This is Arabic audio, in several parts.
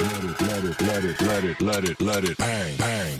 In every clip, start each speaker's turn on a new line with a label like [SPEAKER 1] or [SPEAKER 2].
[SPEAKER 1] let it bang, bang.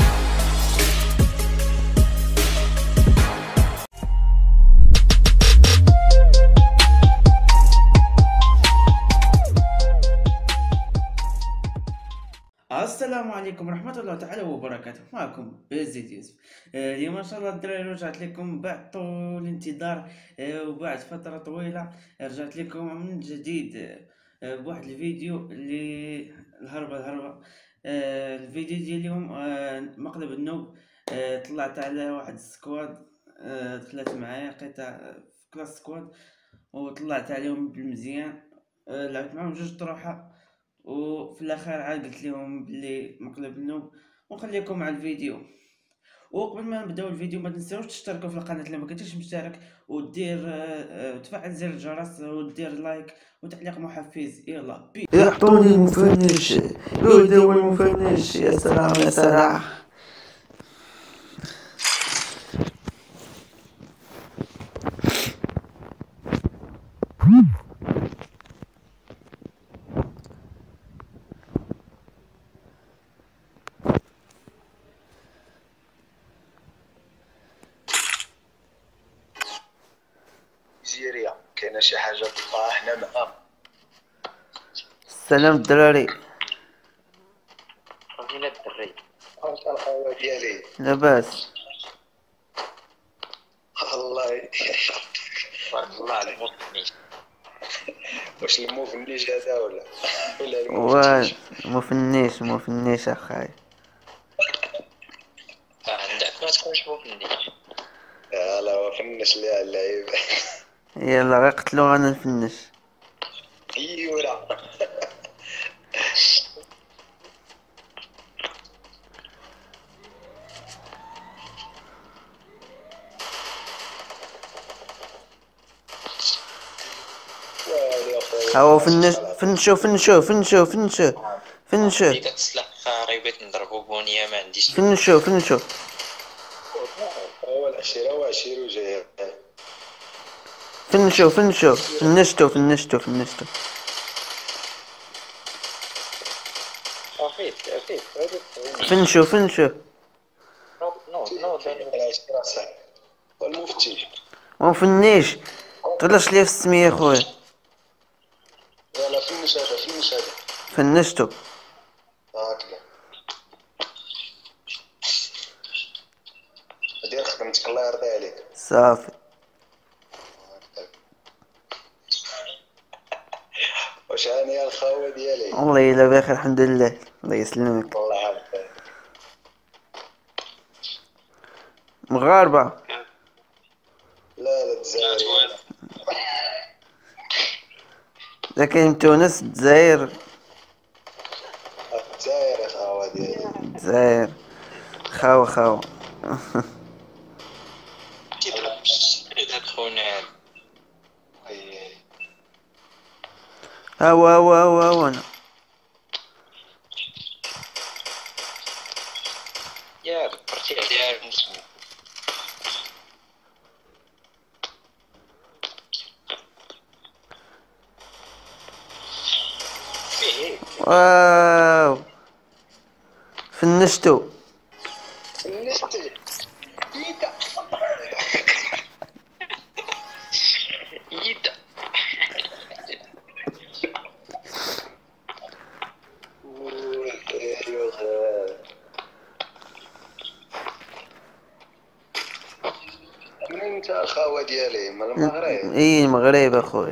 [SPEAKER 2] السلام عليكم ورحمة الله تعالى وبركاته. معكم بزيد يوسف. اليوم ان شاء الله الدراري رجعت لكم بعد طول الانتظار، وبعد فترة طويلة رجعت لكم من جديد، بواحد الفيديو اللي الهربة. الفيديو ديال اليوم مقلب النوب. طلعت على واحد السكواد، دخلت معايا قطع في كلاس سكواد وطلعت عليهم بالمزيان. لعبت معاهم جوج طروحة وفي الاخر عاد قلت لهم بلي مقلب النوب، ونخليكم مع الفيديو. وقبل ما نبداو الفيديو ما تنساوش تشتركوا في القناه اللي ما كنتيش مشترك، ودير تفعل زر الجرس ودير لايك وتعليق محفز. يلا بي
[SPEAKER 3] يعطوني المفنش، هو المفنش. يا سلام يا سلام.
[SPEAKER 4] جيريا كاينه شي حاجه طلعها حنا معاها.
[SPEAKER 3] السلام الدراري،
[SPEAKER 5] فين الدري؟
[SPEAKER 4] عرفت القهوه ديالي
[SPEAKER 3] لاباس؟
[SPEAKER 4] الله
[SPEAKER 5] تبارك الله على الموطنيش.
[SPEAKER 4] واش المفنيش هذا ولا المفنيش؟
[SPEAKER 3] مفنيش اخاي.
[SPEAKER 5] عندك ما تكونش مفنيش.
[SPEAKER 4] لا هو فنش ليها اللعيب.
[SPEAKER 3] يلا غير قتلو انا نفنش.
[SPEAKER 4] ايورا
[SPEAKER 3] هاو فنشو
[SPEAKER 5] ديك تسلح خريبات نضربو بونيه ما عنديش.
[SPEAKER 3] فنشو
[SPEAKER 4] هو العشيره وعشير وجاي.
[SPEAKER 3] فنشتو فنشو
[SPEAKER 5] نو
[SPEAKER 4] العشيره صح والمفتي
[SPEAKER 3] مفنيش. طلعش ليا في السمية خويا.
[SPEAKER 4] يلا فنش هذا
[SPEAKER 3] فنشتو.
[SPEAKER 4] هكذا دير خدمتك الله يرضي عليك.
[SPEAKER 3] صافي.
[SPEAKER 4] واش هاني الخاوه ديالي؟
[SPEAKER 3] والله الا بخير الحمد لله. الله يسلمك.
[SPEAKER 4] الله يحفظك.
[SPEAKER 3] مغاربة.
[SPEAKER 4] لا الجزائر.
[SPEAKER 3] لكن تونس الجزائر
[SPEAKER 4] الخاوه ديالي.
[SPEAKER 3] الجزائر خاوة
[SPEAKER 5] هذاك خونا
[SPEAKER 3] هاو انا.
[SPEAKER 5] يا برتي عليها المسلم.
[SPEAKER 3] واو فنشتو.
[SPEAKER 4] نشتي يدا
[SPEAKER 5] يدا
[SPEAKER 4] من انت الخاوه ديالي؟ من المغرب.
[SPEAKER 3] اي المغرب اخويا.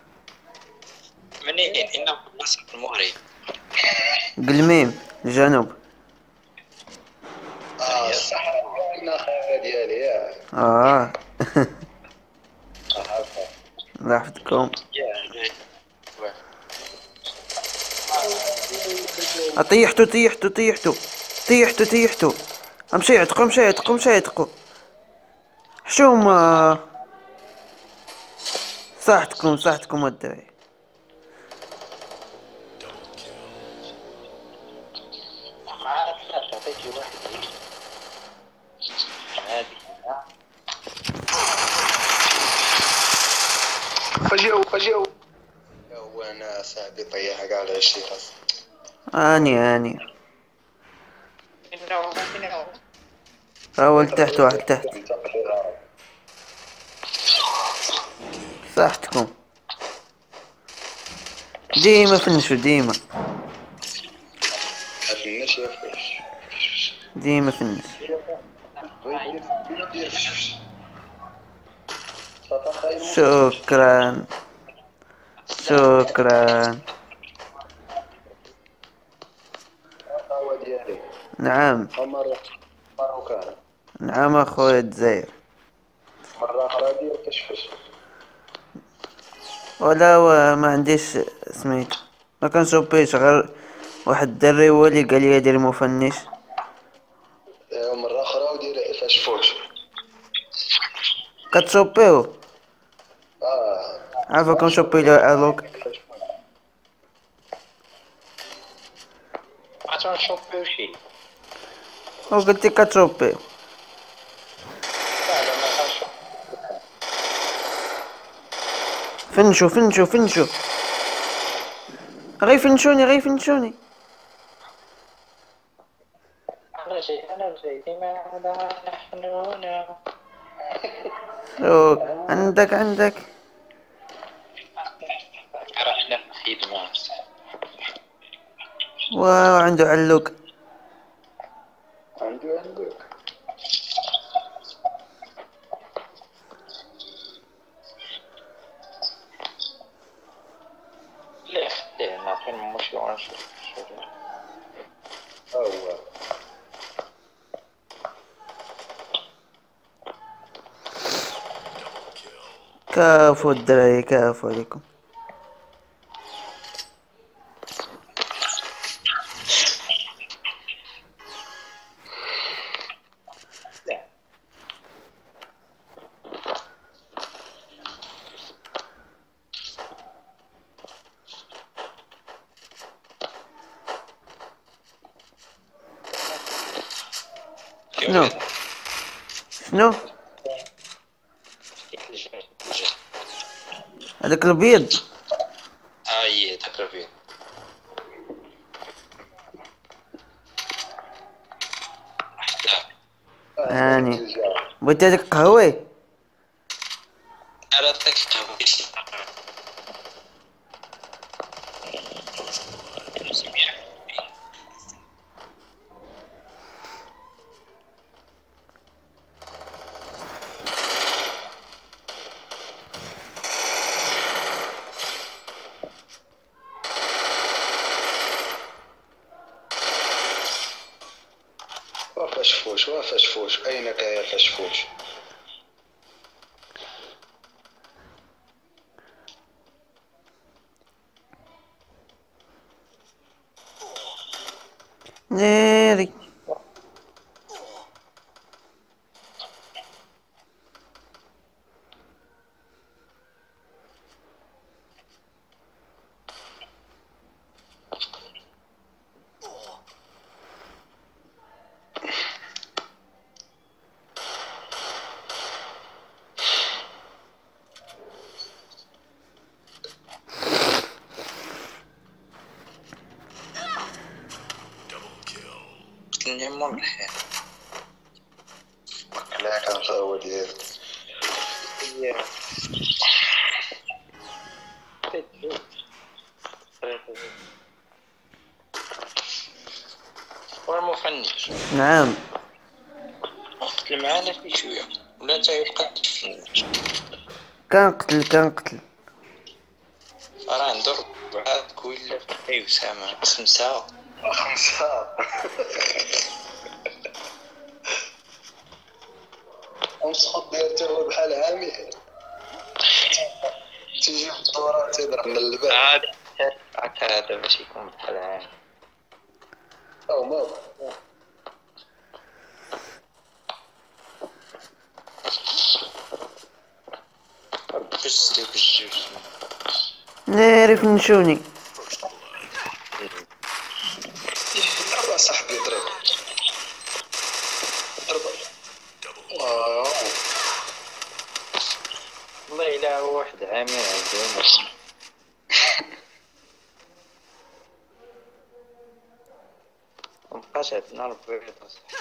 [SPEAKER 5] منين انه ناس المغرب.
[SPEAKER 3] قلميم الجنوب.
[SPEAKER 4] الصحراء انا الخاوه ديالي يا
[SPEAKER 3] الله يحفظكم. طيحتو. امشي عتقو. حشومة. صحتكم الدراري.
[SPEAKER 4] فجأوا هو انا صاحبي طيح كاع على شي راس.
[SPEAKER 3] اني اول تحت واحد تحت. صحتكم ديما فنشو ديما
[SPEAKER 4] فنش يا فش.
[SPEAKER 3] ديما فنش.
[SPEAKER 4] دير فش.
[SPEAKER 3] شكرا شكرا.
[SPEAKER 4] هو ديالي
[SPEAKER 3] نعم
[SPEAKER 4] مرة ماروكان
[SPEAKER 3] نعم اخويا الجزائر.
[SPEAKER 4] مرة أخرى دير فشفش.
[SPEAKER 3] ولا ما عنديش سميتو، ما كنشوبيش غير واحد الدري هو اللي قال لي دير مفنش.
[SPEAKER 4] مرة أخرى ودير فشفوش.
[SPEAKER 3] كتشوبيو
[SPEAKER 4] آه
[SPEAKER 3] عافاك كنشوبي له الوك.
[SPEAKER 5] ما تنشوفيو شي.
[SPEAKER 3] وقلتي كتشوبيو.
[SPEAKER 5] لا ما كنشوف.
[SPEAKER 3] فنشو غير فنشوني.
[SPEAKER 5] أنا جاي لماذا نحن هنا.
[SPEAKER 3] شوك عندك
[SPEAKER 5] رحنا في خدمة.
[SPEAKER 3] واو عنده علوك.
[SPEAKER 4] عندك
[SPEAKER 5] لا خليه نعطي المشي ونشوف شو داير.
[SPEAKER 4] هو
[SPEAKER 3] كافو الدراري كافو عليكم.
[SPEAKER 5] لا
[SPEAKER 3] شنو هذاك البيض؟
[SPEAKER 5] هي تقريبا.
[SPEAKER 3] هاني بغيتي هذاك قهوي؟
[SPEAKER 5] على ذاك القهوة.
[SPEAKER 4] وفشفوش أينك يا فشفوش.
[SPEAKER 3] ناري
[SPEAKER 5] قتلني مور الحياة.
[SPEAKER 4] لا كان هو ديالك.
[SPEAKER 5] والمفنش
[SPEAKER 3] نعم
[SPEAKER 5] قتل معانا في شوية ولا انت يبقى تفنش.
[SPEAKER 3] كنقتل
[SPEAKER 5] راه عنده ربعات كويلة في أسامة 5.
[SPEAKER 4] 5 ونسخط دير هو بحال عامي تيجي في الدورة تيضرب من الباب.
[SPEAKER 5] عاد هذا باش يكون بحال عام.
[SPEAKER 4] أو ما
[SPEAKER 5] بس ديك الجوج
[SPEAKER 3] ناري فنشوني.
[SPEAKER 4] ضرب صاحبي ضرب.
[SPEAKER 5] والله إلا هو واحد عامي عنده مبقاش عندنا البيض اصاحبي.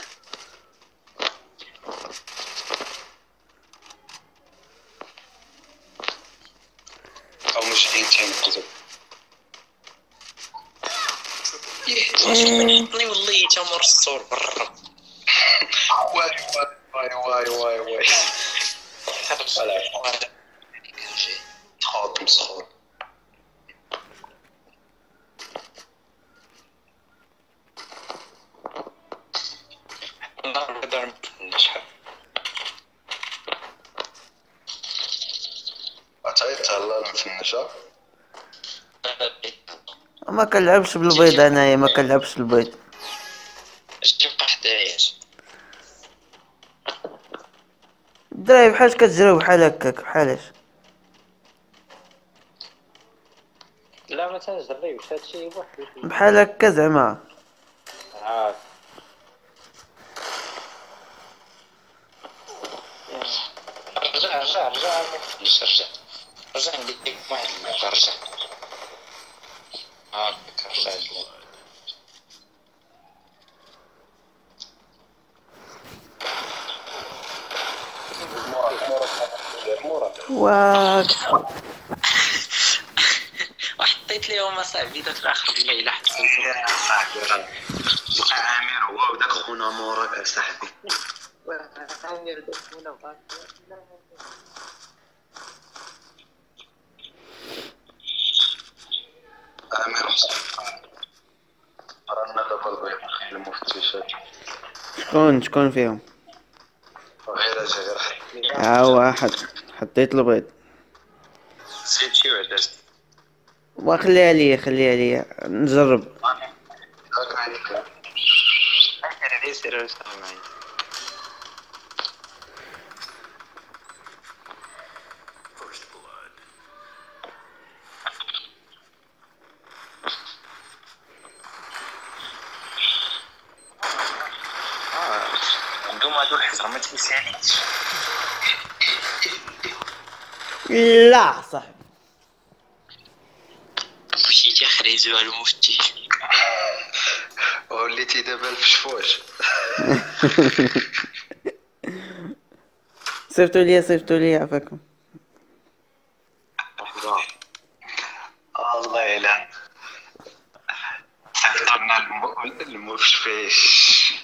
[SPEAKER 4] او مش تينقزو.
[SPEAKER 5] حطني والله تمر الصور برا.
[SPEAKER 4] واي واي واي واي واي ولا تخاط مسخور.
[SPEAKER 5] نقدر نشحن.
[SPEAKER 4] تهلا نفنشها.
[SPEAKER 3] ما كنلعبش بالبيض انايا، ما كنلعبش البيض.
[SPEAKER 5] جيب حداياش.
[SPEAKER 3] الدراري بحال كتجريو بحال هكاك بحالاش.
[SPEAKER 5] لا ما تنجريوش هادشي بوحدو.
[SPEAKER 3] بحال هكا زعما.
[SPEAKER 5] عاد رجع نديك واحد المرة. رجع هاك رجع لي.
[SPEAKER 3] واك
[SPEAKER 5] وحطيت ليهم اصاحبي داك الاخر الليله حطيت صاحبي راه بقى عامر هو وداك خونا موراك اصاحبي. عامر داك خونا بقى
[SPEAKER 4] عامر رانا دابا البيض نخدمو في التيشيرت.
[SPEAKER 3] شكون فيهم؟
[SPEAKER 4] غير اجي غير
[SPEAKER 3] ها واحد حطيت البيض.
[SPEAKER 5] زيد شي وحده.
[SPEAKER 3] وخليها ليا نجرب.
[SPEAKER 4] هاك عندك.
[SPEAKER 5] سير معايا. عندهم هادو الحزر ما تيساليش.
[SPEAKER 3] لا صاحبي
[SPEAKER 5] مشيتي خريزو على المفتي.
[SPEAKER 4] وليتي دابا الفشفوش.
[SPEAKER 3] صيفطوا لي عفاكم.
[SPEAKER 4] الله الا صيفطنا المفشفيش.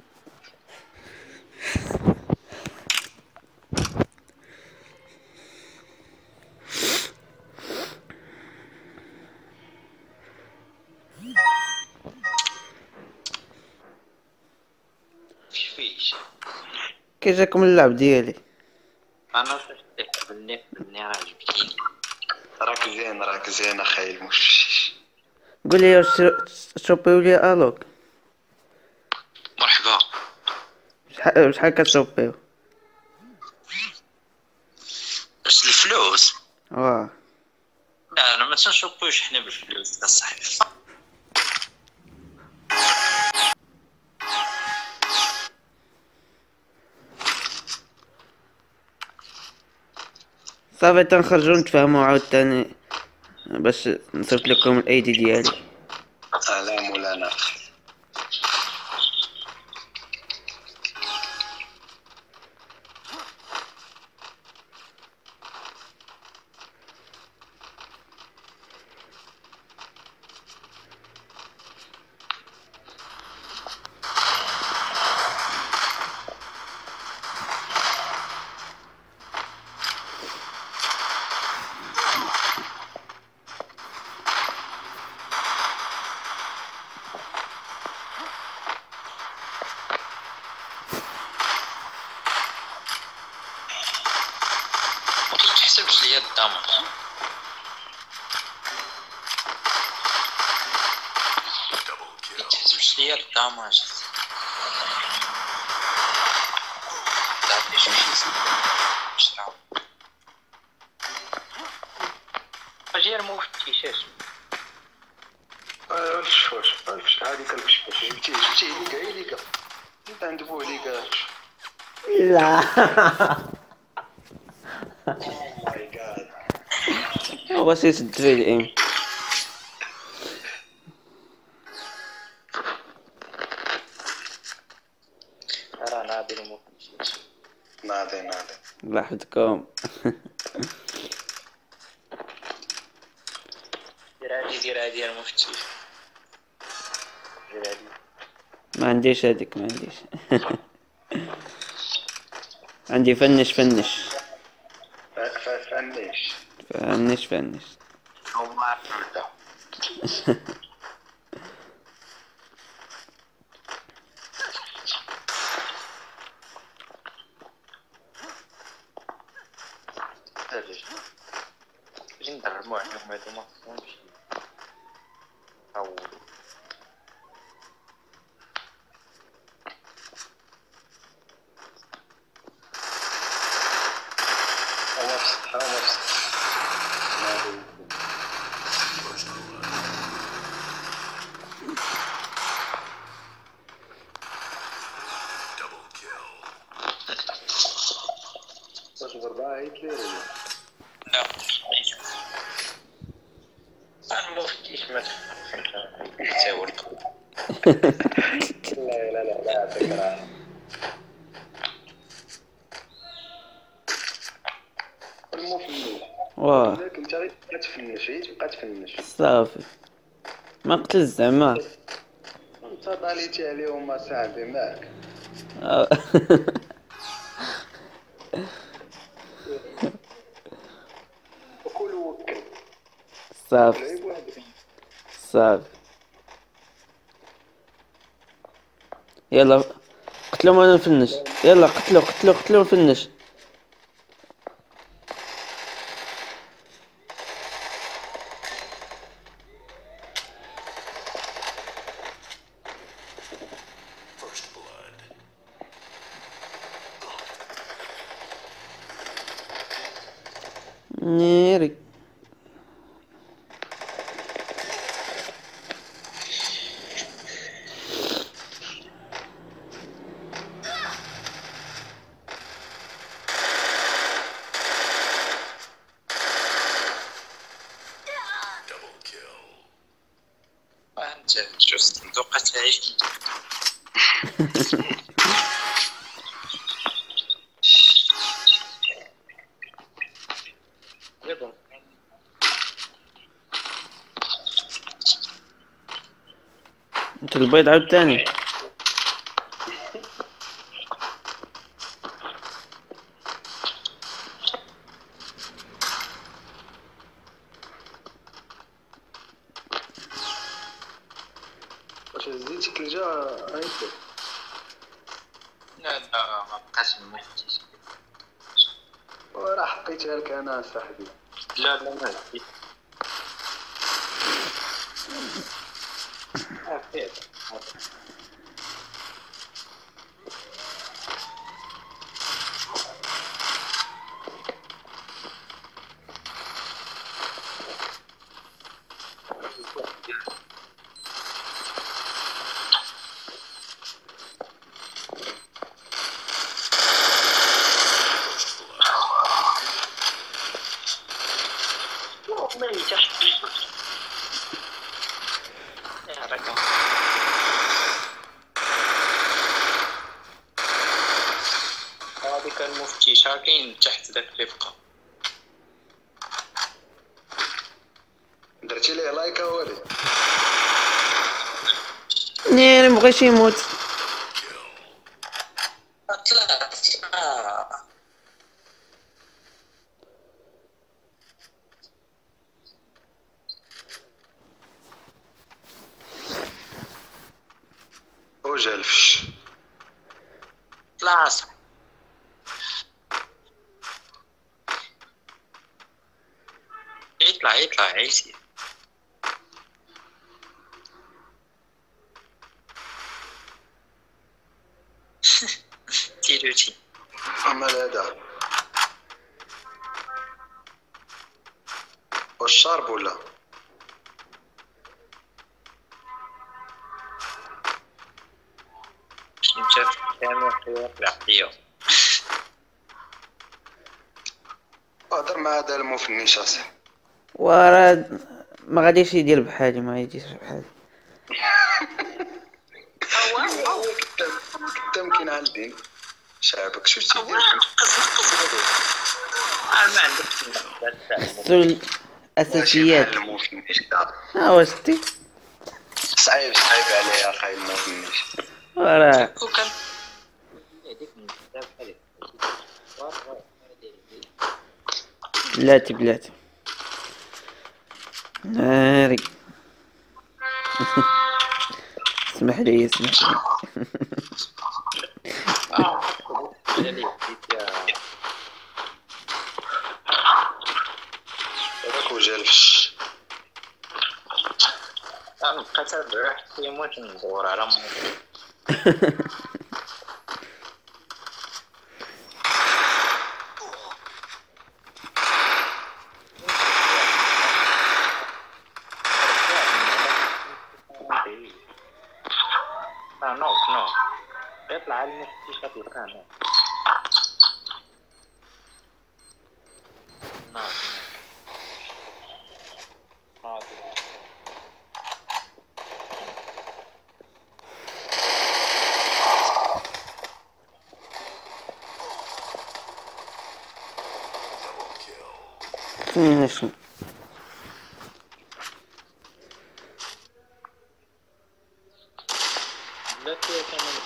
[SPEAKER 5] فيش
[SPEAKER 3] كي جاكم اللعب ديالي؟
[SPEAKER 5] انا شفتك بني راه عجبتيني.
[SPEAKER 4] راك زين اخاي المفشفيش.
[SPEAKER 3] قول لي واش شوبيو لي الوك.
[SPEAKER 5] مرحبا.
[SPEAKER 3] شحال كتشوبيو؟
[SPEAKER 5] باش الفلوس؟
[SPEAKER 3] واه
[SPEAKER 5] لا انا ما تنشوفوش حنا بالفلوس اصاحبي.
[SPEAKER 3] صافي تنخرجو نتفاهمو عاوتاني باش نصيفط لكم الايدي ديالي.
[SPEAKER 4] على مولانا.
[SPEAKER 5] تحسبش ليا الضمان. تحسبش ليا الضمان. تعطي شي شنو اجي المفتيش.
[SPEAKER 4] الفشفوش هذيك الفشفوش جبتيه ليكا انت عند بوه ليكا.
[SPEAKER 3] لا
[SPEAKER 4] ماي جاد.
[SPEAKER 3] هو سيسد فيه الايم.
[SPEAKER 5] ناضي المفتش.
[SPEAKER 4] ناضي
[SPEAKER 3] الله يحفظكم.
[SPEAKER 5] دير هادي يا المفتش. دير هادي.
[SPEAKER 3] ما عنديش هذيك، ما عنديش. عندي فنش
[SPEAKER 4] فنش
[SPEAKER 3] فنش.
[SPEAKER 5] هما نبدا. باش ندربو عليهم هادو ما خصهمش يطولو.
[SPEAKER 4] هما في السطح ناضي. واش بربعة هي كليري؟
[SPEAKER 5] لا المفتش ما تساول.
[SPEAKER 4] لا يعطيك العافية. المفنش
[SPEAKER 3] واه
[SPEAKER 4] ياك انت غير تفنش، هي تبقى تفنش.
[SPEAKER 3] صافي، ما قتل زعما.
[SPEAKER 4] انت طاليتي عليهم اصاحبي ماك.
[SPEAKER 3] آه.
[SPEAKER 4] وكل وكل
[SPEAKER 3] صافي
[SPEAKER 4] لعب وحدك.
[SPEAKER 3] صافي، يلا قتلهم وانا نفنش. يلا قتلو نفنش. نيري
[SPEAKER 5] انت شو الصندوق تعيش.
[SPEAKER 3] انت البيض عاود تاني.
[SPEAKER 4] واش هزيتك الجا هايك؟
[SPEAKER 5] لا ما بقاش المفتش.
[SPEAKER 4] وراه حقيتها لك انا صاحبي.
[SPEAKER 5] لا ما عندي. عافية. ما ينجح. يا رقم. هذيك المفتشة كاين تحت داك اللي بقى.
[SPEAKER 4] درتي ليه لايك اولي؟
[SPEAKER 3] نيري مبغيش يموت.
[SPEAKER 5] طلعت.
[SPEAKER 4] وجا الفش.
[SPEAKER 5] طلع. يطلع عيسي. تيروتي.
[SPEAKER 4] اما هذا واش شارب ولا؟
[SPEAKER 5] انت كامل حياة العقلية.
[SPEAKER 4] هضر مع هذا المفنش اصاحبي.
[SPEAKER 3] وراه ما غاديش يدير بحالي، ما يجيش بحالي.
[SPEAKER 4] قدام كاين عندي. شعبك شو تيدير
[SPEAKER 5] نقص ما عندك
[SPEAKER 3] خصو الاساسيات.
[SPEAKER 4] ماشي بحال المفنش كاع.
[SPEAKER 3] واش شتي
[SPEAKER 4] صعيب عليا اخاي المفنش.
[SPEAKER 3] راه
[SPEAKER 5] وكان
[SPEAKER 3] بلاتي ناري. اسمح لي
[SPEAKER 4] هذاك وجالفش.
[SPEAKER 5] نبقى تابع حتى يموت ندور على نو يطلع على المفتش تلقاه
[SPEAKER 3] فين شنو
[SPEAKER 5] لا كمان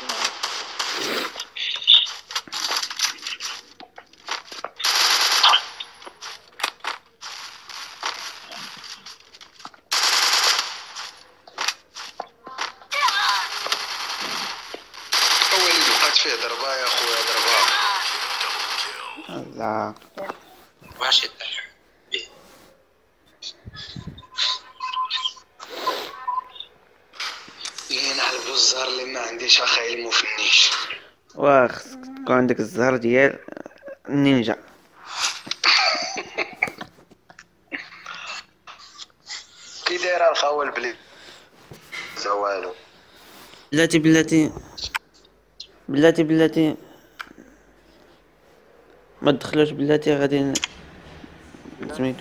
[SPEAKER 4] وليد بقات فيه ضربه يا خويا ضربه.
[SPEAKER 3] لا
[SPEAKER 5] واش يطيح
[SPEAKER 4] نحلبو الزهر اللي ما عنديش اخاي المفنش.
[SPEAKER 3] خصك تكون عندك الزهر ديال النينجا.
[SPEAKER 4] كي دايره الخول بلي زوالو.
[SPEAKER 3] بلاتي ما تدخلوش بلاتي غادي سميتو.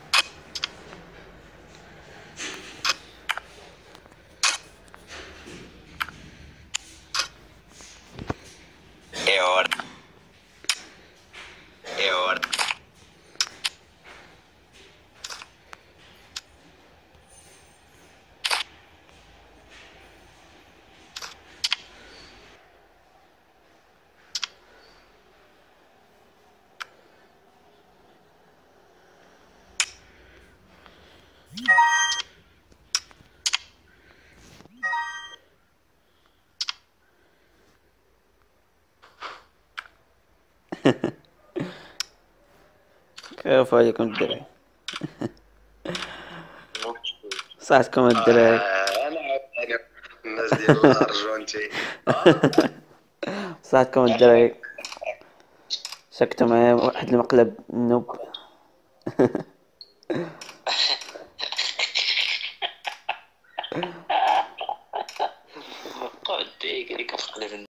[SPEAKER 3] كيف عليكم الدراري؟ صحتكم الدراري؟
[SPEAKER 4] انا عارف الناس ديال الارجنتين.
[SPEAKER 3] صحتكم الدراري؟ شكتو معايا واحد المقلب نوب.
[SPEAKER 5] قعد ديك اللي كتقلب